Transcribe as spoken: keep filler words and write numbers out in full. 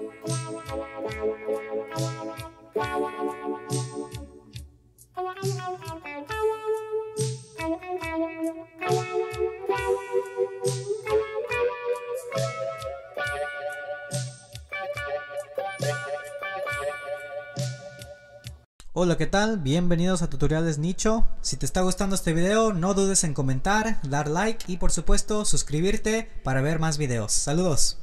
Hola, ¿qué tal? Bienvenidos a Tutoriales Nicho. Si te está gustando este video, no dudes en comentar, dar like y por supuesto suscribirte para ver más videos. Saludos.